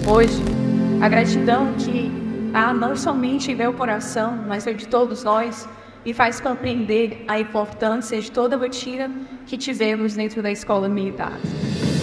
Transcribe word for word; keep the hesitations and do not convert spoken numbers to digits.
hoje, a gratidão que há não somente em meu coração, mas de todos nós, me faz compreender a importância de toda a rotina que tivemos dentro da escola militar.